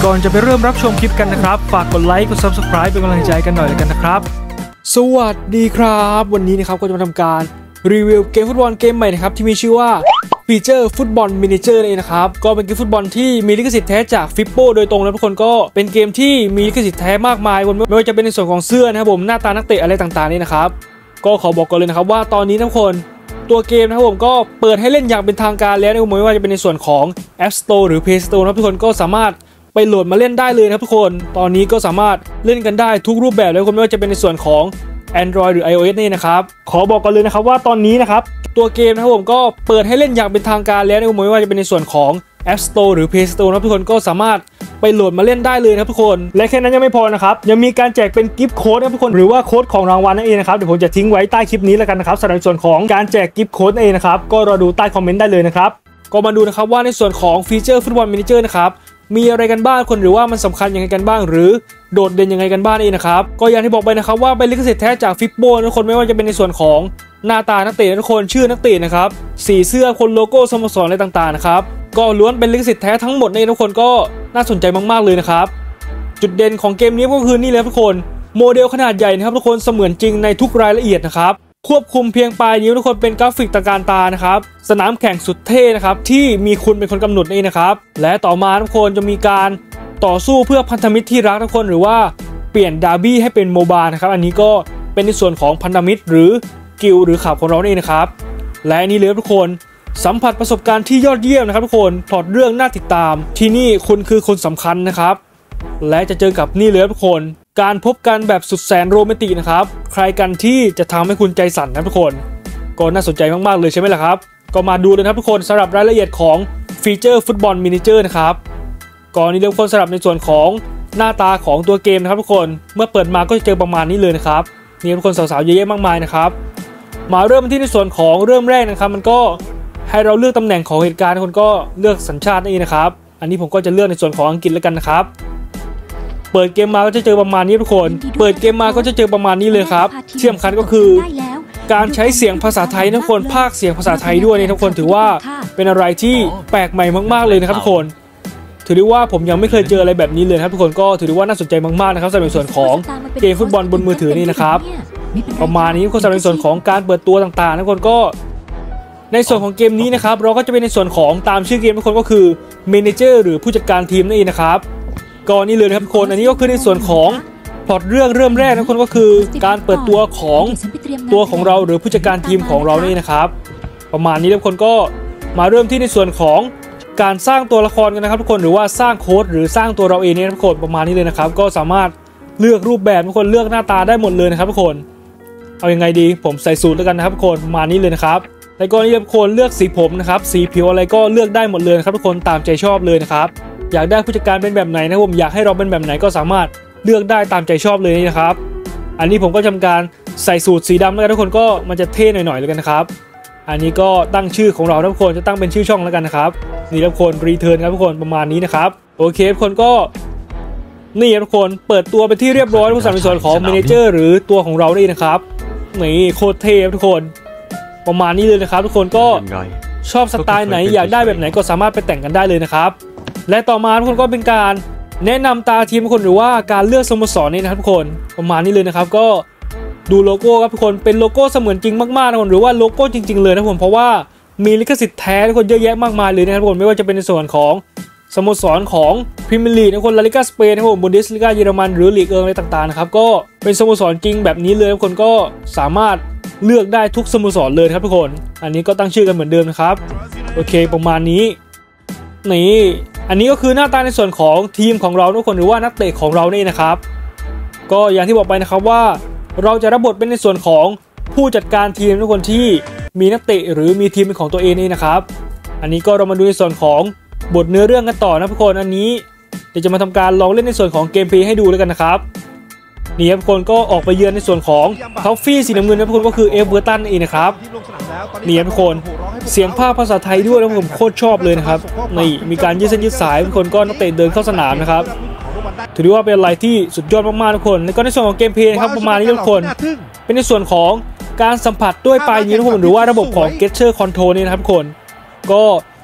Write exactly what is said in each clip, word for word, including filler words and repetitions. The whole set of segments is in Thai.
ก่อนจะไปเริ่มรับชมคลิปกันนะครับฝากกดไลค์กด ซับสไครบ์ เป็นกำลังใจกันหน่อยกันนะครับสวัสดีครับวันนี้นะครับก็จะมาทำการรีวิวเกมฟุตบอลเกมใหม่นะครับที่มีชื่อว่าฟีเจอร์ฟุตบอลมินิเจอร์เองนะครับก็เป็นเกมฟุตบอลที่มีลิขสิทธิ์แท้จากฟิปโป้โดยตรงนะทุกคนก็เป็นเกมที่มีลิขสิทธิ์แท้มากมายไม่ว่าจะเป็นในส่วนของเสื้อนะครับผมหน้าตานักเตะอะไรต่างๆนี่นะครับก็ขอบอกก่อนเลยนะครับว่าตอนนี้ทุกคนตัวเกมนะครับผมก็เปิดให้เล่นอย่างเป็นทางการแล้วนะครับไม่ว่าจะเป็นในส่วนของ App Store หรือ Play Store นะครับทุกคนก็สามารถไปโหลดมาเล่นได้เลยนะครับทุกคนตอนนี้ก็สามารถเล่นกันได้ทุกรูปแบบเลยไม่ว่าจะเป็นในส่วนของ Android หรือ iOS นี่นะครับขอบอกก่อนเลยนะครับว่าตอนนี้นะครับตัวเกมนะครับผมก็เปิดให้เล่นอย่างเป็นทางการแล้วนะครับไม่ว่าจะเป็นในส่วนของ App Store หรือ Play Store นะครับทุกคนก็สามารถไปโหลดมาเล่นได้เลยนะครับทุกคนและแค่นั้นยังไม่พอนะครับยังมีการแจกเป็นกิฟต์โค้ดนะครับทุกคนหรือว่าโค้ดของรางวัลนั่นเองนะครับเดี๋ยวผมจะทิ้งไว้ใต้คลิปนี้แล้วกันนะครับสำหรับส่วนของการแจกกิฟต์โค้ดเองนะครับก็รอดูใต้คอมเมนต์ได้เลยนะครับก็มาดูนะครับว่าในส่วนของฟีเจอร์ฟุตบอลมินิเจอร์นะครับมีอะไรกันบ้างคนหรือว่ามันสำคัญยังไงกันบ้างหรือโดดเด่นยังไงกันบ้างนี่นะครับก็อย่างที่บอกไปนะครับว่าเป็นลิขสิทธิ์แท้จากฟิปโป้ทุกคนไม่ว่าจะเป็นในส่วนของหน้าตานักเตะทุกคนชื่อนักเตะนะครับสีเสื้อคนโลโก้สโมสรอะไรต่างๆนะครับก็ล้วนเป็นลิขสิทธิ์แท้ทั้งหมดนี่ทุกคนก็น่าสนใจมากๆเลยนะครับจุดเด่นของเกมนี้ก็คือนี่เลยทุกคนโมเดลขนาดใหญ่นะครับทุกคนเสมือนจริงในทุกรายละเอียดนะครับควบคุมเพียงปลายนิ้วทุกคนเป็นกราฟิกตะการตานะครับสนามแข่งสุดเท่นะครับที่มีคุณเป็นคนกำหนดนี่นะครับและต่อมาทุกคนจะมีการต่อสู้เพื่อพันธมิตรที่รักทุกคนหรือว่าเปลี่ยนดาร์บี้ให้เป็นโมบายนะครับอันนี้ก็เป็นในส่วนของพันธมิตรหรือกิลหรือขับของเราเองนะครับและนี่เลยทุกคนสัมผัสประสบการณ์ที่ยอดเยี่ยมนะครับทุกคนพล็อตเรื่องน่าติดตามที่นี่คุณคือคนสำคัญนะครับและจะเจอกับนี่เลยทุกคนการพบกันแบบสุดแสนโรแมนติกนะครับใครกันที่จะทำให้คุณใจสั่นนะทุกคนก็น่าสนใจมากๆเลยใช่ไหมล่ะครับก็มาดูเลยครับทุกคนสำหรับรายละเอียดของฟีเจอร์ฟุตบอลมินิเจอร์นะครับก่อนนี้ทุกคนสำหรับในส่วนของหน้าตาของตัวเกมนะครับทุกคนเมื่อเปิดมาก็จะเจอประมาณนี้เลยนะครับนี่ทุกคนสาวๆเยอะแยะมากมายนะครับมาเริ่มที่ในส่วนของเริ่มแรกนะครับมันก็ให้เราเลือกตำแหน่งของเหตุการณ์ทุกคนก็เลือกสัญชาตินี่นะครับอันนี้ผมก็จะเลือกในส่วนของอังกฤษแล้วกันนะครับเปิดเกมมาก็จะเจอประมาณนี้ทุกคนเปิดเกมมาก็จะเจอประมาณนี้เลยครับที่สำคัญก็คือการใช้เสียงภาษาไทยทุกคนภาคเสียงภาษาไทยด้วยนี่ทุกคนถือว่าเป็นอะไรที่แปลกใหม่มากๆเลยนะครับทุกคนถือได้ว่าผมยังไม่เคยเจออะไรแบบนี้เลยครับทุกคนก็ถือได้ว่าน่าสนใจมากๆนะครับสำหรับส่วนของเกมฟุตบอลบนมือถือนี่นะครับประมาณนี้ก็สำหรับส่วนของการเปิดตัวต่างๆทุกคนก็ในส่วนของเกมนี้นะครับเราก็จะเป็นในส่วนของตามชื่อเกมทุกคนก็คือเมเนเจอร์หรือผู้จัดการทีมนั่นเองนะครับก่อนนี้เลยครับทุกคนอันนี้ก็คือในส่วนของพล็อตเรื่องเริ่มแรกทุกคนก็คือการเปิดตัวของตัวของเราหรือผู้จัดการทีมของเรานี่นะครับประมาณนี้ทุกคนก็มาเริ่มที่ในส่วนของการสร้างตัวละครกันนะครับทุกคนหรือว่าสร้างโค้ดหรือสร้างตัวเราเองนี่ทุกคนประมาณนี้เลยนะครับก็สามารถเลือกรูปแบบทุกคนเลือกหน้าตาได้หมดเลยนะครับทุกคนเอายังไงดีผมใส่สูตรแล้วกันนะครับทุกคนประมาณนี้เลยนะครับแล้วก็นี่ทุกคนเลือกสีผมนะครับสีผิวอะไรก็เลือกได้หมดเลยนะครับทุกคนตามใจชอบเลยนะครับอยากได้ผู้จัดการเป็นแบบไหนนะผมอยากให้เราเป็นแบบไหนก็สามารถเลือกได้ตามใจชอบเลยนะครับอันนี้ผมก็ทำการใส่สูตรสีดำแล้วกันทุกคนก็มันจะเท่หน่อยๆเลยกันนะครับอันนี้ก็ตั้งชื่อของเราทุกคนจะตั้งเป็นชื่อช่องแล้วกันนะครับนี่ทุกคนรีเทิร์นครับทุกคนประมาณนี้นะครับโอเคทุกคนก็นี่ทุกคนเปิดตัวไปที่เรียบร้อยทุกส่วนในส่วนของเมเนเจอร์หรือตัวของเรานี่นะครับนี่โคตรเท่ทุกคนประมาณนี้เลยนะครับทุกคนก็ชอบสไตล์ไหนอยากได้แบบไหนก็สามารถไปแต่งกันได้เลยนะครับและต่อมาทุกคนก็เป็นการแนะนำตาทีมทุกคนหรือว่าการเลือกสโมสรนี่นะครับทุกคนประมาณนี้เลยนะครับก็ดูโลโก้ครับทุกคนเป็นโลโก้เสมือนจริงมากๆทุกคนหรือว่าโลโก้จริงๆเลยนะผมเพราะว่ามีลิขสิทธิ์แท้ทุกคนเยอะแยะมากมายเลยนะครับทุกคนไม่ว่าจะเป็นในส่วนของสโมสรของพรีเมียร์ลีกทุกคนลาลิก้าสเปนทุกคนบุนเดสลิก้าเยอรมันหรือลีกเอิงอะไรต่างๆนะครับก็เป็นสโมสรจริงแบบนี้เลยทุกคนก็สามารถเลือกได้ทุกสโมสรเลยครับทุกคนอันนี้ก็ตั้งชื่อกันเหมือนเดิมนะครับโอเคประมาณนี้นี่อันนี้ก็คือหน้าตาในส่วนของทีมของเราทุกคนหรือว่านักเตะของเรานี่นะครับก็อย่างที่บอกไปนะครับว่าเราจะรับบทเป็นในส่วนของผู้จัดการทีมทุกคนที่มีนักเตะหรือมีทีมเป็นของตัวเองนี่นะครับอันนี้ก็เรามาดูในส่วนของบทเนื้อเรื่องกันต่อนะทุกคนอันนี้เดี๋ยวจะมาทำการลองเล่นในส่วนของเกมเพลย์ให้ดูแล้วกันนะครับนี่ครับทุกคนก็ออกไปเยือนในส่วนของทอฟฟี่สีน้ำเงินนะทุกคนก็คือเอเวอร์ตันเองนะครับนี่ครับทุกคนเสียงภาคภาษาไทยด้วยแล้วผมโคตรชอบเลยนะครับนี่มีการยืดเส้นยืดสายทุกคนก็นักเตะเดินเข้าสนามนะครับถือว่าเป็นอะไรที่สุดยอดมากๆทุกคนแล้วก็ในส่วนของเกมเพลย์ครับประมาณนี้ทุกคนเป็นในส่วนของการสัมผัสด้วยปลายนิ้วทุกคนหรือว่าระบบของ Gesture Control นี่นะครับทุกคนก็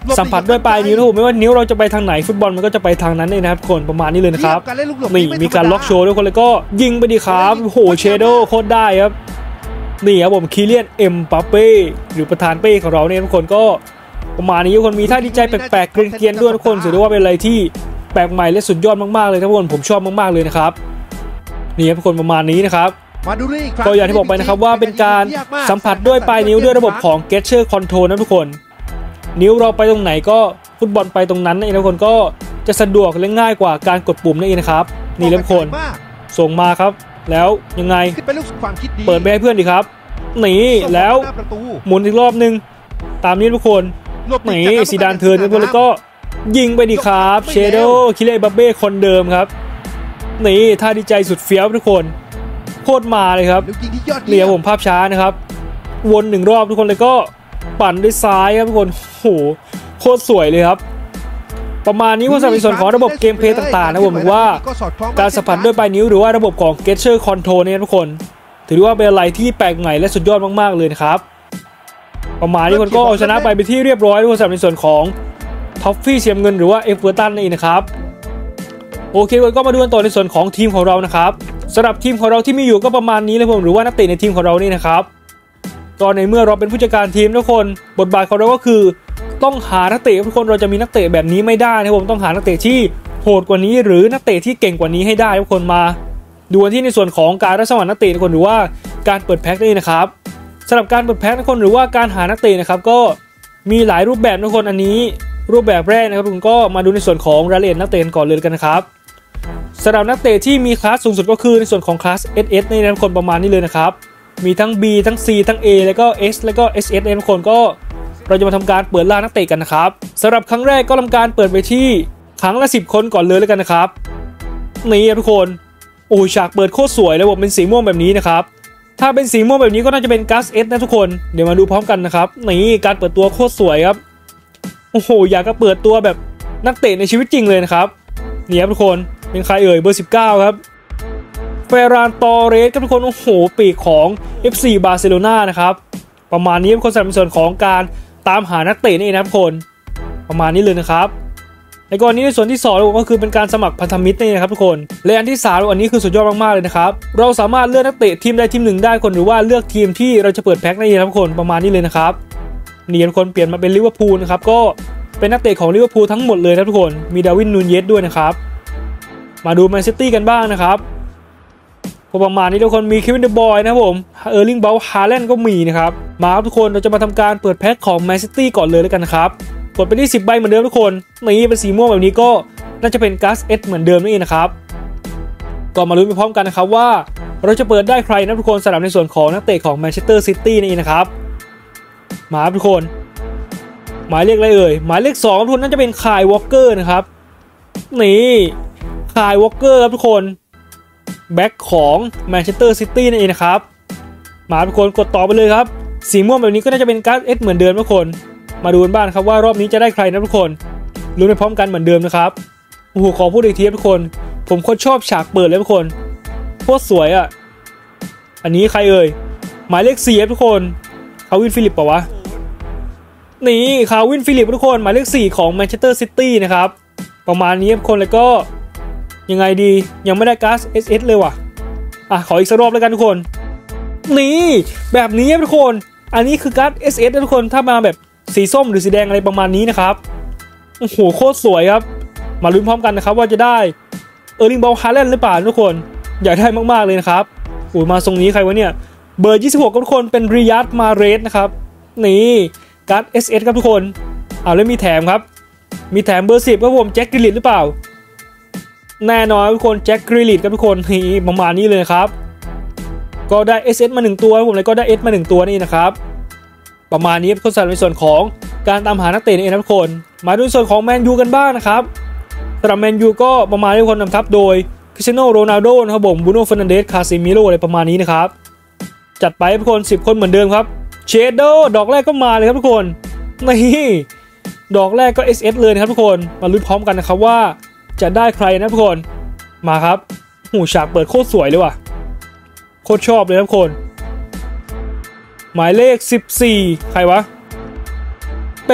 สัมผัสด้วยปลายนิ้วนะผมไม่ว่านิ้วเราจะไปทางไหนฟุตบอลมันก็จะไปทางนั้นเองนะครับคนประมาณนี้เลยนะครับนี่มีการล็อกโชว์ด้วยคนเลยก็ยิงไปดีครับโอ้โหเชโดโคตรได้ครับนี่ครับผมคิเลียนเอ็มบัปเป้หรือประธานเป้ของเราเนี่ยทุกคนก็ประมาณนี้ทุกคนมีท่าดีใจแปลกๆเกรียนๆด้วยทุกคนถือได้ว่าเป็นอะไรที่แปลกใหม่และสุดยอดมากๆเลยทุกคนผมชอบมากๆเลยนะครับนี่ครับทุกคนประมาณนี้นะครับก็อย่างที่บอกไปนะครับว่าเป็นการสัมผัสด้วยปลายนิ้วด้วยระบบของ Gesture Control นะทุกคนนิ้วเราไปตรงไหนก็ฟุตบอลไปตรงนั้นนะทุกคนก็จะสะดวกและง่ายกว่าการกดปุ่มนั่นเองนะครับนี่ทุกคนส่งมาครับแล้วยังไงเปิดไปให้เพื่อนดีครับนี่แล้วหมุนอีกรอบนึงตามนี้ทุกคนนี่ซีดานเทิร์นทุกคนแล้วก็ยิงไปดีครับเชโดคิเลบับเบ้คนเดิมครับนี่ท่าดีใจสุดเฟี้ยวทุกคนโคตรมาเลยครับเรียผมภาพช้านะครับวนหนึ่งรอบทุกคนเลยก็ปั่นด้วยซ้ายครับทุกคนโหโคตรสวยเลยครับประมาณนี้ว่าสำหรับในส่วนของระบบเกมเพลย์ต่างๆนะผมว่าการสัมผัสด้วยปลายนิ้วหรือว่าระบบของ Gesture Control เนี่ยทุกคนถือว่าเป็นอะไรที่แปลกใหม่และสุดยอดมากๆเลยนะครับประมาณนี้คนก็เอาชนะไปเป็นที่เรียบร้อยด้วยสำหรับในส่วนของท็อฟฟี่เสียมเงินหรือว่าเอฟเวอร์ตันนี่นะครับโอเคคนก็มาดูกันต่อในส่วนของทีมของเรานะครับสำหรับทีมของเราที่มีอยู่ก็ประมาณนี้เลยผมหรือว่านักเตะในทีมของเรานี่นะครับก็ในเมื่อเราเป็นผู้จัดการทีมทุกคนบทบาทของเราก็คือต้องหานักเตะทุกคนเราจะมีนักเตะแบบนี้ไม่ได้นะผมต้องหานักเตะที่โหดกว่านี้หรือนักเตะที่เก่งกว่านี้ให้ได้ทุกคนมาดูกันที่ในส่วนของการรับสมัครนักเตะทุกคนหรือว่าการเปิดแพ็คนี่นะครับสำหรับการเปิดแพ็คทุกคนหรือว่าการหานักเตะนะครับก็มีหลายรูปแบบทุกคนอันนี้รูปแบบแรกนะครับผมก็มาดูในส่วนของรายละเอียดนักเตะก่อนเลยกันนะครับสำหรับนักเตะที่มีคลาสสูงสุดก็คือในส่วนของคลาส เอส เอส นี่นะทุกคนประมาณนี้เลยนะครับมีทั้ง B ทั้ง C ทั้ง A แล้วก็ S แล้วก็ เอส เอส ทุกคนก็เราจะมาทำการเปิดล่านักเตะกันนะครับสำหรับครั้งแรกก็ทำการเปิดไปที่ครั้งละสิบคนก่อนเลยแล้วกันนะครับนี่ทุกคนโอ้ฉากเปิดโคตรสวยเลยผมเป็นสีม่วงแบบนี้นะครับถ้าเป็นสีม่วงแบบนี้ก็น่าจะเป็นกัส S นะทุกคนเดี๋ยวมาดูพร้อมกันนะครับนี่การเปิดตัวโคตรสวยครับโอ้โหอยากจะเปิดตัวแบบนักเตะในชีวิตจริงเลยนะครับนี่ครับทุกคนเป็นใครเอ่ยเบอร์สิบเก้าครับเฟรานตอเรสครับทุกคนโอ้โหปีกของ เอฟ ซี บาร์เซโลนานะครับประมาณนี้เป็นคนสำคัญส่วนของการตามหานักเตะนี่นะทุกคนประมาณนี้เลยนะครับในกรณีในส่วนที่สองก็คือเป็นการสมัครพันธมิตรนี่นะครับทุกคนและอันที่สามอันนี้คือสุดยอดมากๆเลยนะครับเราสามารถเลือกนักเตะทีมใดทีมหนึ่งได้คนหรือว่าเลือกทีมที่เราจะเปิดแพ็คนี่นะครับทุกคนประมาณนี้เลยนะครับนี่ทุกคนเปลี่ยนมาเป็นลิเวอร์พูลนะครับก็เป็นนักเตะของลิเวอร์พูลทั้งหมดเลยนะทุกคนมีดาร์วินนูนเยสด้วยนะครับมาดูแมนซิตี้กันบ้างนะครับประมาณนี้ทุกคนมีเควินเดอะบอยนะครับผมเออร์ลิงเบลฮาแลนด์ก็มีนะครับมาทุกคนเราจะมาทำการเปิดแพ็คของแมนซิตี้ก่อนเลยแล้วกันนะครับกดไปที่สิบใบเหมือนเดิมทุกคนนี่เป็นสีม่วงแบบนี้ก็น่าจะเป็นกัส S เหมือนเดิมนั่นเองนะครับก็มาลุ้นไปพร้อมกันนะครับว่าเราจะเปิดได้ใครนะทุกคนสำหรับในส่วนของนักเตะของแมนเชสเตอร์ซิตี้นั่นเองนะครับมาทุกคนหมายเลขอะไรเอ่ยหมายเลขสองทุกคนน่าจะเป็นคายวอลเกอร์นะครับนี่คายวอลเกอร์ครับทุกคนแบ็คของแมนเชสเตอร์ซิตี้นั่นเองนะครับมาทุกคนกดต่อไปเลยครับสีม่วงแบบนี้ก็น่าจะเป็นกัส S เหมือนเดิมทุกคนมาดูกันบ้างครับว่ารอบนี้จะได้ใครนะทุกคนลุ้นไปพร้อมกันเหมือนเดิมนะครับโอ้โหขอพูดอีกทีทุกคนผมโคตรชอบฉากเปิดเลยทุกคนโคตรสวยอ่ะอันนี้ใครเอ่ยหมายเลขสี่ทุกคนคาวินฟิลิปป่าวะนี่คาวินฟิลิปทุกคนหมายเลขสี่ของแมนเชสเตอร์ซิตี้นะครับประมาณนี้ทุกคนแล้วก็ยังไงดียังไม่ได้กัส เอส เอส เลยว่ะอ่ะขออีกสักรอบแล้วกันทุกคนนี่แบบนี้ทุกคนอันนี้คือกัส เอส เอส ทุกคนถ้ามาแบบสีส้มหรือสีแดงอะไรประมาณนี้นะครับโอ้โหโคตรสวยครับมาลุ้นพร้อมกันนะครับว่าจะได้เออร์ลิงเบลฮาแลนด์หรือเปล่าทุกคนอยากได้มากๆเลยนะครับโอ้มาทรงนี้ใครวะเนี่ยเบอร์ยี่สิบหกทุกคนเป็นริยัดมาเรสนะครับนี่การ์ด เอส เอส ครับทุกคนเอาแล้วมีแถมครับมีแถมเบอร์สิบครับผมแจ็คกริลลิตหรือเปล่าแน่นอนทุกคนแจ็คกริลลิตครับทุกคนนี่ประมาณนี้เลยครับก็ได้ เอส เอส มาหนึ่งตัวผมเลยก็ได้ S มาหนึ่งตัวนี่นะครับประมาณนี้เป็นคนสำหรับในส่วนของการตามหานักเตะนี่นะทุกคนมาดูส่วนของแมนยูกันบ้างนะครับสำหรับแมนยูก็ประมาณทุกคนนำทัพโดยคริสเตียโนโรนัลโดนะครับผมบรูโน่ เฟอร์นันเดส คาซิมิโร่อะไรประมาณนี้นะครับจัดไปทุกคนสิบคนเหมือนเดิมครับเชโดดอกแรกก็มาเลยครับทุกคนนี่ดอกแรกก็ เอส เอส เลยนะครับทุกคนมาลุ้นพร้อมกันนะครับว่าจะได้ใครนะทุกคนมาครับหูฉากเปิดโคตรสวยเลยว่ะโคตรชอบเลยทุกคนหมายเลขสิบสี่ใครวะเป็น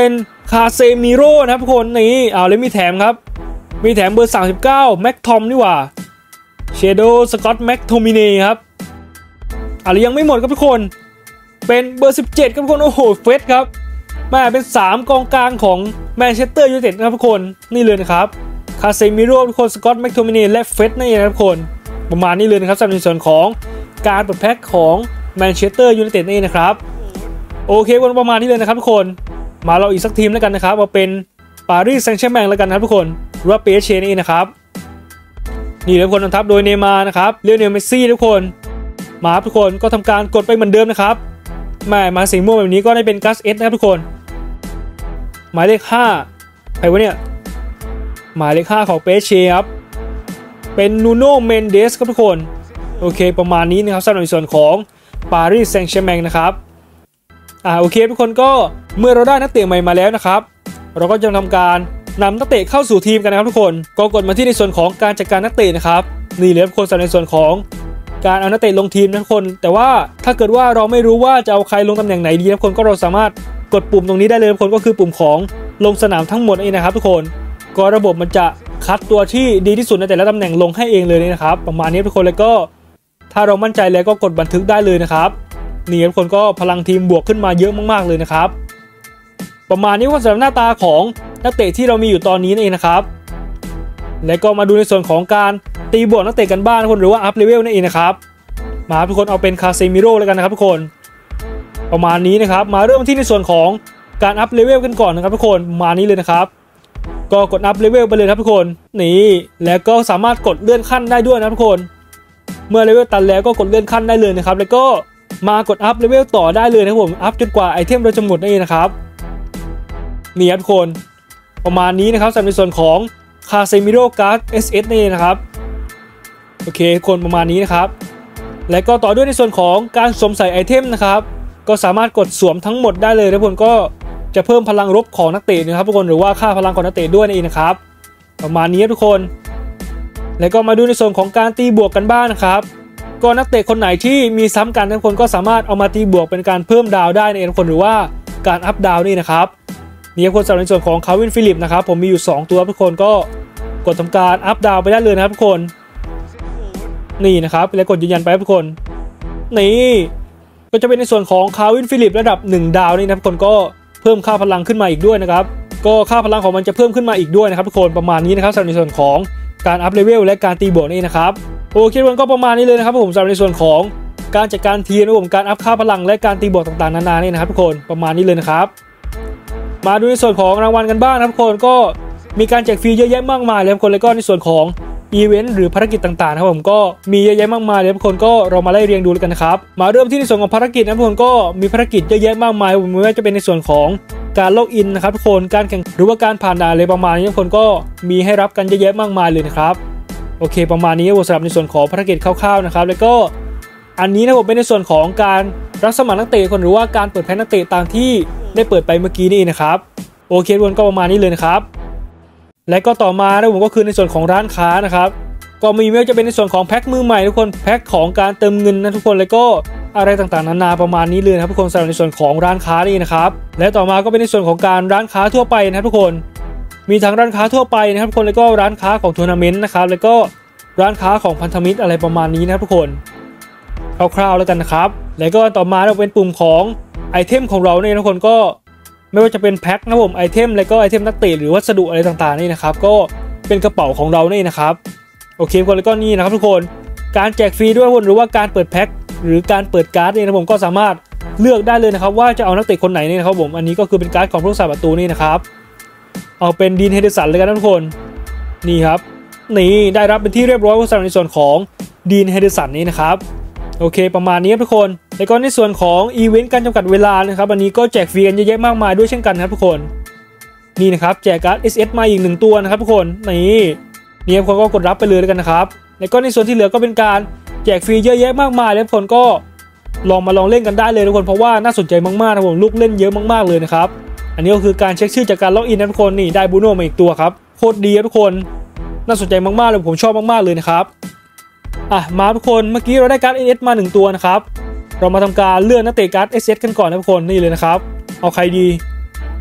คาเซมิโร่นะครับทุกคนนี่เอาเลยมีแถมครับมีแถมเบอร์สามสิบเก้าแม็กทอมนี่หว่าเชโดสกอตแม็กโทมินีครับอะไรยังไม่หมดครับทุกคนเป็นเบอร์สิบเจ็ดครับทุกคนโอ้โหเฟสครับแม่เป็นสามกองกลางของแมนเชสเตอร์ยูไนเต็ดนะครับทุกคนนี่เลยนะครับคาเซมิโร่ทุกคนสกอตแม็กโทมินีและเฟสนี่นะครับทุกคนประมาณนี้เลยนะครับสำหรับในส่วนของการเปิดแพ็คของแมนเชสเตอร์ยูไนเต็ดนี่นะครับโอเควันประมาณนี้เลยนะครับทุกคนมาเราอีกสักทีมแล้วกันนะครับมาเป็นปารีสแซงต์แชร์แมงแล้วกันนะครับทุกคนหรือว่าเปเชนี่นะครับนี่ทุกคนทับโดยเนย์มาร์นะครับเรียลเนลเมสซี่ทุกคนมาทุกคนก็ทำการกดไปเหมือนเดิมนะครับแม่มาสีม่วงแบบนี้ก็ได้เป็นกัสเอสนะครับทุกคนหมายเลขห้าใครวะเนี่ยหมายเลขห้าของเปเชครับเป็นนูโน่เมนเดสครับทุกคนโอเคประมาณนี้นะครับสำหรับในส่วนของปารีสแซงต์แชร์แมงนะครับอ่าโอเคทุกคนก็เมื่อเราได้นักเตะใหม่มาแล้วนะครับเราก็จะทำการนำนักเตะเข้าสู่ทีมกันนะครับทุกคนก็กดมาที่ในส่วนของการจัดการนักเตะนะครับนี่เลยทุกคนสำหรับในส่วนของการเอานักเตะลงทีมนะทุกคนแต่ว่าถ้าเกิดว่าเราไม่รู้ว่าจะเอาใครลงตำแหน่งไหนดีทุกคนก็เราสามารถกดปุ่มตรงนี้ได้เลยทุกคนก็คือปุ่มของลงสนามทั้งหมดเองนะครับทุกคนก็ระบบมันจะคัดตัวที่ดีที่สุดในแต่ละตำแหน่งลงให้เองเลยนะครับประมาณนี้ทุกคนแล้วก็ถ้าเรามั่นใจแล้วก็กดบันทึกได้เลยนะครับนี่ทุกคนก็พลังทีมบวกขึ้นมาเยอะมากๆเลยนะครับประมาณนี้ก็สำหรับหน้าตาของนักเตะที่เรามีอยู่ตอนนี้เองนะครับแล้วก็มาดูในส่วนของการตีบวกนักเตะกันบ้างทุกคนหรือว่าอัพเลเวลนั่นเองนะครับมาทุกคนเอาเป็นคาเซมิโร่แล้วกันนะครับทุกคนประมาณนี้นะครับมาเริ่มที่ในส่วนของการอัพเลเวลกันก่อนนะครับทุกคนมานี้เลยนะครับก็กดอัพเลเวลไปเลยครับทุกคนนี่แล้วก็สามารถกดเลื่อนขั้นได้ด้วยนะทุกคนเมื่อเลเวลตันแล้วก็กดเลื่อนขั้นได้เลยนะครับแล้วก็มากดอัพเลเวลต่อได้เลยนะครับผมอัพจนกว่าไอเทมเราจะหมดนั่นเองนะครับนี่ครับทุกคนประมาณนี้นะครับสำหรับในส่วนของคาเซมิโร่การ์ด เอส เอส นี่นะครับโอเคคนประมาณนี้นะครับและก็ต่อด้วยในส่วนของการสวมใส่ไอเทมนะครับก็สามารถกดสวมทั้งหมดได้เลยทุกคนก็จะเพิ่มพลังรบของนักเตะนะครับทุกคนหรือว่าค่าพลังของนักเตะด้วยนั่นเองนะครับประมาณนี้ทุกคนแล้วก็มาดูในส่วนของการตีบวกกันบ้างนะครับก็นักเตะคนไหนที่มีซ้ำกันทุกคนก็สามารถเอามาตีบวกเป็นการเพิ่มดาวได้นั่นเองทุกคนหรือว่าการอัพดาวนี่นะครับนี่ทุกคนสำหรับในส่วนของคาร์วินฟิลิปนะครับผมมีอยู่สองตัวทุกคนก็กดทำการอัพดาวไปได้เลยนะครับทุกคนนี่นะครับแล้วกดยืนยันไปทุกคนนี่ก็จะเป็นในส่วนของคาร์วินฟิลิประดับหนึ่งดาวนี่นะทุกคนก็เพิ่มค่าพลังขึ้นมาอีกด้วยนะครับก็ค่าพลังของมันจะเพิ่มขึ้นมาอีกด้วยนะครับทุกคนประมาณนี้นะครับสำหรับในส่วนของการอัพเลเวลและการตีบวกนี่นะครับโอเคทุกคนก็ประมาณนี้เลยนะครับผมสำหรับในส่วนของการจัดการทีมนะผมการอัพค่าพลังและการตีบวกต่างๆนานานี่นะครับทุกคนประมาณนี้เลยนะครับมาดูในส่วนของรางวัลกันบ้างนะครับทุกคนก็มีการแจกฟรีเยอะแยะมากมายเลยทุกคนแล้วก็ในส่วนของอีเวนต์หรือภารกิจต่างๆนะครับผมก็มีเยอะแยะมากมายเลยทุกคนก็เรามาไล่เรียงดูกันนะครับมาเริ่มที่ในส่วนของภารกิจนะทุกคนก็มีภารกิจเยอะแยะมากมายไม่ว่าจะเป็นในส่วนของการล็อกอินนะครับทุกคนการแข่งหรือว่าการผ่านด่านอะไรประมาณนี้ทุกคนก็มีให้รับกันเยอะแยะมากมายเลยนะครับโอเคประมาณนี้สำหรับในส่วนของภารกิจคร่าวๆนะครับแล้วก็อันนี้นะผมเป็นในส่วนของการรับสมัครนักเตะคนหรือว่าการเปิดแพ็คนักเตะตามที่ได้เปิดไปเมื่อกี้นี่นะครับโอเคทุกคนก็ประมาณนี้เลยนะครับและก็ต่อมานะผมก็คือในส่วนของร้านค้านะครับก็มีไม่ว่าจะเป็นในส่วนของแพ็คมือใหม่ทุกคนแพ็คของการเติมเงินนะทุกคนแล้วก็อะไรต่างๆนานาประมาณนี้เลยนะครับทุกคนสำหรับในส่วนของร้านค้านี่นะครับและต่อมาก็เป็นในส่วนของการร้านค้าทั่วไปนะครับทุกคนมีทั้งร้านค้าทั่วไปนะครับทุกคนแล้วก็ร้านค้าของทัวร์นาเมนต์นะครับแล้วก็ร้านค้าของพันธมิตรอะไรประมาณนี้นะครับทุกคนคร่าวๆแล้วกันนะครับแล้วก็ต่อมาเราเป็นปุ่มของไอเทมของเราเนี่ยทุกคนก็ไม่ว่าจะเป็นแพ็คนะผมไอเทมแล้วก็ไอเทมนักเตะหรือวัสดุอะไรต่างๆนี่นะครับก็เป็นกระเป๋าของเราเนี่ยนะครับโอเคคนแล้วก็นี่นะครับทุกคนการแจกฟรีด้วยคนหรือว่าการเปิดแพ็คหรือการเปิดการ์ดเนี่ยนะผมก็สามารถเลือกได้เลยนะครับว่าจะเอานักเตะคนไหนเนี่ยนะครับผมอันนี้ก็คือเป็นการ์ดของผู้รักษาประตูนี่นะครับเอาเป็นดีนเฮเดสันเลยกันนะทุกคนนี่ครับนี่ได้รับเป็นที่เรียบร้อยสำหรับในส่วนของดีนเฮเดสันนี้นะครับโอเคประมาณนี้ทุกคนแล้วก็ในส่วนของอีเวนต์การจำกัดเวลานะครับอันนี้ก็แจกฟรีกันเยอะแยะมากมายด้วยเช่นกันครับทุกคนนี่นะครับแจกการ์ด เอส เอส มาอีกหนึ่งตัวนะครับทุกคนนี่นี่ทุกคนก็กดรับไปเลยแล้วกันนะครับแล้วก็ในส่วนที่เหลือก็เป็นการแจกฟรีเยอะแยะมากมายแล้วทุกคนก็ลองมาลองเล่นกันได้เลยทุกคนเพราะว่าน่าสนใจมากๆนะผมลูกเล่นเยอะมากๆเลยนะครับอันนี้ก็คือการเช็คชื่อจากการล็อกอินนะทุกคนนี่ได้บูโน่มาอีกตัวครับโคตรดีทุกคนน่าสนใจมากๆเลยผมชอบมากๆเลยนะครับอ่ะมาทุกคนเมื่อกี้เราได้การ์ด เอส เอส มาหนึ่งตัวนะครับเรามาทำการเลื่อนนักเตะการ์ด เอส เอส กันก่อนนะทุกคนนี่เลยนะครับเอาใครดี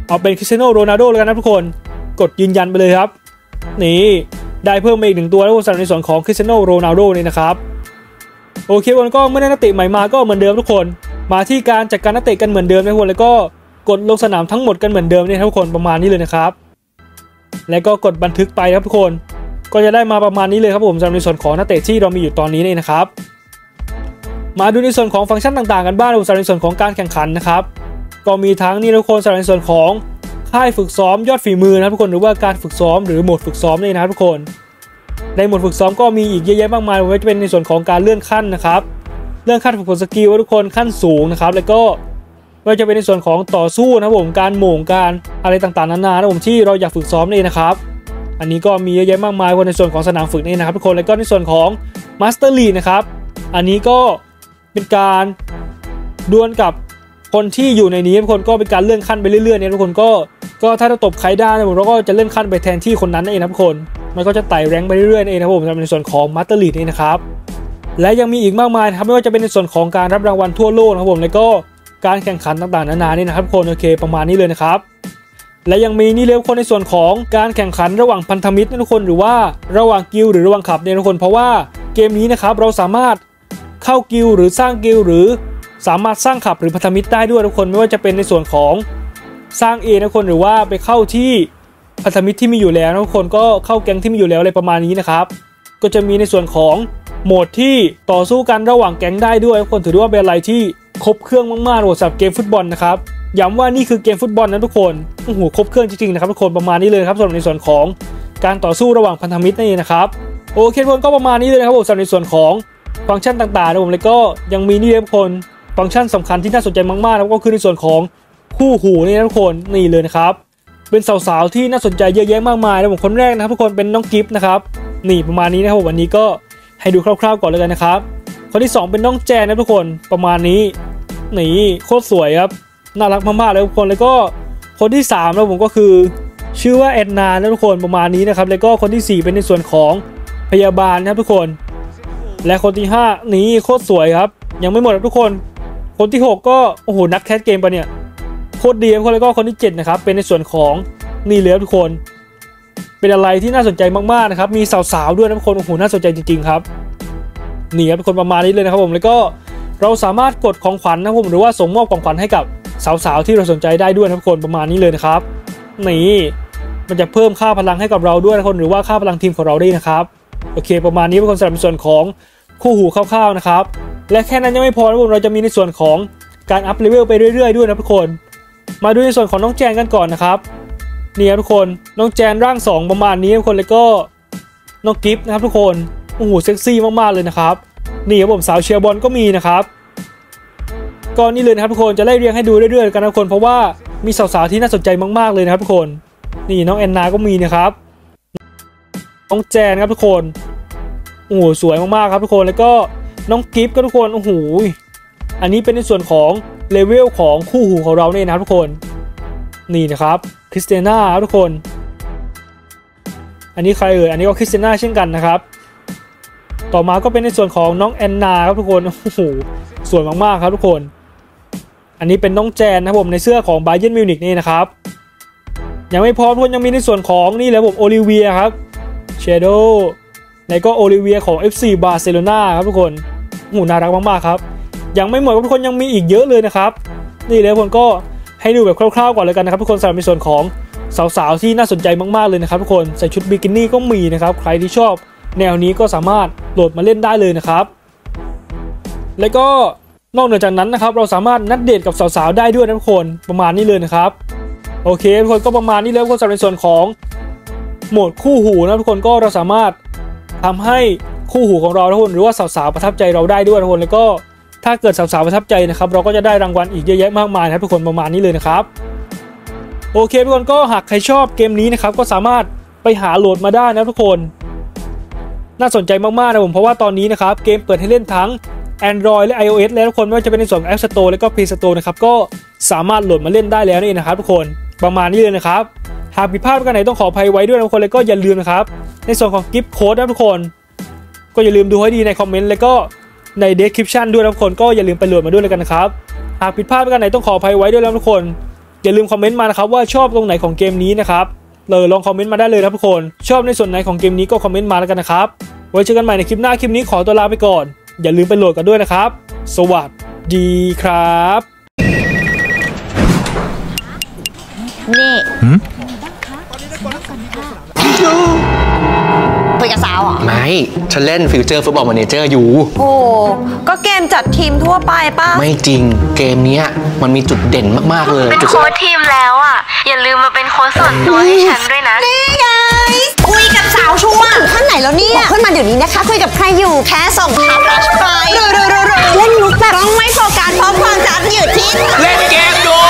เอาเป็นคริสเตียโนโรนัลโดแล้วกันนะทุกคนกดยืนยันไปเลยครับนี่ได้เพิ่มมาอีกหนึ่งตัวแล้วสำหรับในส่วนของคริสเตียโนโรนัลโดนี่นะครับโอเควันก็เมื่อได้นักเตะใหม่มาก็เหมือนเดิมทุกคนมาที่การจัดการนักเตะกันเหมือนเดิมนะทุกคนแล้วก็กดลงสนามทั้งหมดกันเหมือนเดิมนี่ทุกคนประมาณนี้เลยนะครับแล้วก็กดบันทึกไปครับทุกคนก็จะได้มาประมาณนี้เลยครับผมสำหรับในส่วนของนักเตะที่เรามีอยู่ตอนนี้นี่นะครับมาดูในส่วนของฟังก์ชันต่างๆกันบ้างสำหรับในส่วนของการแข่งขันนะครับก็มีทั้งนี่ทุกคนสำหรับในส่วนของค่ายฝึกซ้อมยอดฝีมือนะทุกคนหรือว่าการฝึกซ้อมหรือโหมดฝึกซ้อมนี่นะครับทุกคนในโหมดฝึกซ้อมก็มีอีกเยอะแยะมากมายไม่ว่าจะเป็นในส่วนของการเลื่อนขั้นนะครับเลื่อนขั้นฝึกฝนสกิลทุกคนขั้นสูงนะครับแล้วก็ไม่ว่าจะเป็นในส่วนของต่อสู้นะครับผมการโหม่งการอะไรต่างๆนานานะผมที่เราอยากฝึกซ้อมนี่นะครับอันนี้ก็มีเยอะแยะมากมายในส่วนของสนามฝึกนี่นะครับทุกคนแล้วก็ในส่วนของมาสเตอร์ลีกนะครับอันนี้ก็เป็นการดวลกับคนที่อยู่ในนี้ทุกคนก็เป็นการเลื่อนขั้นไปเรื่อยๆเนี่ยทุกคนก็ก็ถ้าเราตบใครได้นะผมเราก็จะเลื่อนขั้นไปแทนที่คนนั้นเองนะทุกคนมันก็จะไต่แรงไปเรื่อยๆเองนะผมในส่วนของมาสเตอร์ลีกนี่นะครับและยังมีอีกมากมายครับไม่ว่าจะเป็นในส่วนของการรับรางวัลทั่วโลกนะครับผมแล้วก็การแข่งขันต่างๆนานานี่นะครับทุกคนโอเคประมาณนี้เลยนะครับและยังมีนี่เลยทุกคนในส่วนของการแข่งขันระหว่างพันธมิตรนะทุกคนหรือว่าระหว่างกิลด์หรือระหว่างขับเนี่ยทุกคนเพราะว่าเกมนี้นะครับเราสามารถเข้ากิลด์หรือสร้างกิลด์หรือสามารถสร้างขับหรือพันธมิตรได้ด้วยทุกคนไม่ว่าจะเป็นในส่วนของสร้างเองนะทุกคนหรือว่าไปเข้าที่พันธมิตรที่มีอยู่แล้วทุกคนก็เข้าแก๊งที่มีอยู่แล้วอะไรประมาณนี้นะครับก็จะมีในส่วนของโหมดที่ต่อสู้กันระหว่างแก๊งได้ด้วยทุกคนถือว่าเป็นอะไรที่ครบเครื่องมากๆสำหรับเกมฟุตบอลนะครับย้ำว่านี่คือเกมฟุตบอลนะทุกคนโอ้โหครบเครื่องจริงๆนะครับทุกคนประมาณนี้เลยครับสำหรับในส่วนของการต่อสู้ระหว่างพันธมิตรนี่นะครับโอเคทุกคนก็ประมาณนี้เลยนะครับผมสำหรับในส่วนของฟังก์ชันต่างๆนะผมแล้วก็ยังมีนี่ทุกคนฟังก์ชันสำคัญที่น่าสนใจมากๆก็คือในส่วนของคู่หูนี่นะทุกคนนี่เลยนะครับเป็นสาวๆที่น่าสนใจเยอะแยะมากมายนะผมคนแรกนะครับทุกคนเป็นน้องกิฟต์นะครับนี่ประมาณนี้นะครับวันนี้ก็ให้ดูคร่าวๆก่อนเลยกันนะครับคนที่สองเป็นน้องแจนนะทุกคนประมาณนี้นี่โคตรสวยครับน่ารักมากๆเลยทุกคนแล้วก็คนที่สามนะผมก็คือชื่อว่าแอนนานะทุกคนประมาณนี้นะครับแล้วก็คนที่สี่เป็นในส่วนของพยาบาลนะครับทุกคนและคนที่ห้านี่โคตรสวยครับยังไม่หมดครับทุกคนคนที่หกก็โอ้โหนักแคสเกมปะเนี่ยโคตรดีทุกคนแล้วก็คนที่เจ็ดนะครับเป็นในส่วนของนี่เลยทุกคนเป็นอะไรที่น่าสนใจมากๆนะครับมีสาวๆด้วยนะทุกคนโอ้โหน่าสนใจจริงๆครับนี่ครับเป็นคนประมาณนี้เลยนะครับผมแล้วก็เราสามารถกดของขวัญนะผมหรือว่าส่งมอบของขวัญให้กับสาวๆที่เราสนใจได้ด้วยนะทุกคนประมาณนี้เลยนะครับนี่มันจะเพิ่มค่าพลังให้กับเราด้วยนะคนหรือว่าค่าพลังทีมของเราได้นะครับโอเคประมาณนี้เป็นคนสำหรับในส่วนของคู่หูคร่าวๆนะครับและแค่นั้นยังไม่พอนะผมเราจะมีในส่วนของการอัพเลเวลไปเรื่อยๆด้วยนะทุกคนมาดูในส่วนของน้องแจนกันก่อนนะครับนี่ครับทุกคนน้องแจนร่างสองประมาณนี้ทุกคนแล้วก็น้องกิฟต์นะครับทุกคนโอ้โหเซ็กซี่มากๆเลยนะครับนี่ครับผมสาวเชียร์บอลก็มีนะครับก็นี่เลยนะครับทุกคนจะไล่เรียงให้ดูเรื่อยๆกันนะทุกคนเพราะว่ามีสาวๆที่น่าสนใจมากๆเลยนะครับทุกคนนี่น้องแอนนาก็มีนะครับน้องแจนครับทุกคนโอ้โหสวยมากๆครับทุกคนแล้วก็น้องกิฟต์ก็ทุกคนโอ้โหอันนี้เป็นในส่วนของเลเวลของคู่หูของเราเนี่ยนะครับทุกคนนี่นะครับคริสเตียนาครับทุกคนอันนี้ใครเอ่ยอันนี้ก็คริสเตียนาเช่นกันนะครับต่อมาก็เป็นในส่วนของน้องแอนนาครับทุกคนโอ้โหสวยมากๆครับทุกคนอันนี้เป็นน้องแจนนะครับผมในเสื้อของบาเยิร์นมิวนิกนี่นะครับยังไม่พอทุกคนยังมีในส่วนของนี่แหละผมโอลิเวียครับเชโดแล้วก็โอลิเวียของ เอฟ ซี บาร์เซโลนาครับทุกคนโอ้โหน่ารักมากๆครับยังไม่หมดทุกคนยังมีอีกเยอะเลยนะครับนี่เลยทุกคนก็ให้ดูแบบคร่าวๆก่อนเลยกันนะครับทุกคนสำหรับในส่วนของสาวๆที่น่าสนใจมากๆเลยนะครับทุกคนใส่ชุดบิกินี่ก็มีนะครับใครที่ชอบแนวนี้ก็สามารถโหลดมาเล่นได้เลยนะครับแล้วก็นอกเหนือจากนั้นนะครับเราสามารถนัดเดทกับสาวๆได้ด้วยนะทุกคนประมาณนี้เลยนะครับโอเคทุกคนก็ประมาณนี้แล้วก็สำหรับในส่วนของโหมดคู่หูนะทุกคนก็เราสามารถทำให้คู่หูของเราทุกคนหรือว่าสาวๆประทับใจเราได้ด้วยทุกคนแล้วก็ถ้าเกิดสาวๆประทับใจนะครับเราก็จะได้รางวัลอีกเยอะแยะมากมายนะครับทุกคนประมาณนี้เลยนะครับโอเคทุกคนก็หากใครชอบเกมนี้นะครับก็สามารถไปหาโหลดมาได้นะทุกคนน่าสนใจมากๆนะผมเพราะว่าตอนนี้นะครับเกมเปิดให้เล่นทั้ง Android และ iOS แล้วทุกคนไม่ว่าจะเป็นในส่วนของ App Store และก็ Play Store นะครับก็สามารถโหลดมาเล่นได้แล้วนี่นะครับทุกคนประมาณนี้เลยนะครับหากผิดพลาดกันไหนต้องขออภัยไว้ด้วยนะทุกคนแล้วก็อย่าลืมนะครับในส่วนของ Gift Code นะทุกคนก็อย่าลืมดูให้ดีในคอมเมนต์แล้วก็ใน description ด้วยนะทุกคนก็อย่าลืมไปโหลดมาด้วยเลยกันนะครับหากผิดพลาดกันไหนต้องขออภัยไว้ด้วยนะทุกคน อย่าอย่าลืมคอมเมนต์มานะครับว่าชอบตรงไหนของเกมนี้นะครับเลยลองคอมเมนต์มาได้เลยนะทุกคนชอบในส่วนไหนของเกมนี้ก็คอมเมนต์มาแล้วกันนะครับไว้เจอกันใหม่ในคลิปหน้าคลิปนี้ขอตัวลาไปก่อนอย่าลืมไปโหลดกันด้วยนะครับสวัสดีครับนี่คุยกับสาวอ่ะไม่ฉันเล่นฟิวเจอร์ฟุตบอลแมเนเจอร์อยู่โอ้ก็เกมจัดทีมทั่วไปป่ะไม่จริงเกมนี้มันมีจุดเด่นมากๆเลยเป็นโค้ชทีมแล้วอ่ะอย่าลืมมาเป็นโค้ชส่วนตัวให้ฉันด้วยนะนี่ไงคุยกับสาวชัวร์ขั้นไหนแล้วเนี่ยขึ้นมาเดี๋ยวนี้นะคะคุยกับใครอยู่แค่ส่งข่าวรัชไปเร็วๆๆเล่นมุกแบบต้องไม่โฟกัสเพราะความจำอยู่ที่เล่นเกมดู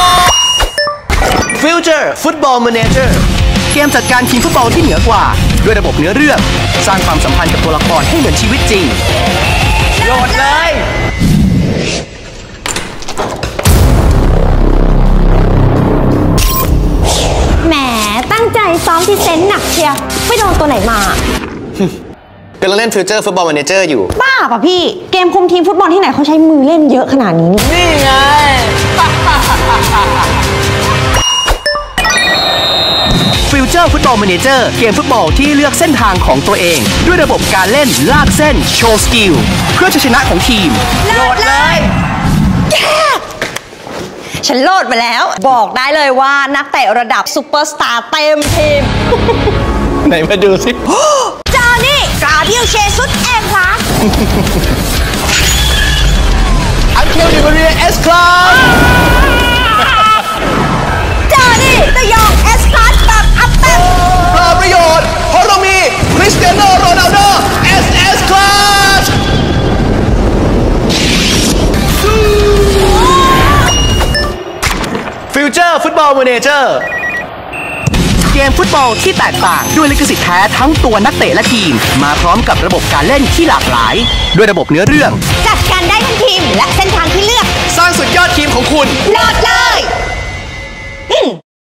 ฟิวเจอร์ฟุตบอลแมเนเจอร์เกมจัดการทีมฟุตบอลที่เหนือกว่าด้วยระบบเนื้อเรื่องสร้างความสัมพันธ์กับตัวละครให้เหมือนชีวิตจริงโหลดเลยแหมตั้งใจซ้อมที่เซนต์หนักเชียร์ไม่โดนตัวไหนมากำลังเล่นฟิวเจอร์ฟุตบอลแมเนเจอร์อยู่บ้าป่ะพี่เกมคุมทีมฟุตบอลที่ไหนเขาใช้มือเล่นเยอะขนาดนี้นี่ไงฟิวเจอร์ฟุตบอลแมเนเจอร์เกมฟุตบอลที่เลือกเส้นทางของตัวเองด้วยระบบการเล่นลากเส้นโชว์สกิลเพื่อชัยชนะของทีมโหลดเลยฉันโหลดมาแล้วบอกได้เลยว่านักเตะระดับซูเปอร์สตาร์เต็มทีมไหนมาดูสิจอนี่กาเดียลเชซุสเอ็มพลัสอันเคลดิมาเรียเอสคลาสจอนี่ตะยองเอสคลาสแบบอัพเต็มปราประโยชน์เพราะเรามีคริสเตียโนโรนัลโด เอส เอส คลาสฟิวเจอร์ฟุตบอลแมเนเจอร์เกมฟุตบอลที่แตกต่างด้วยลิขสิทธิ์แท้ทั้งตัวนักเตะและทีมมาพร้อมกับระบบการเล่นที่หลากหลายด้วยระบบเนื้อเรื่องจัดการได้ทั้งทีมและเส้นทางที่เลือกสร้างสุดยอดทีมของคุณโหลดเลย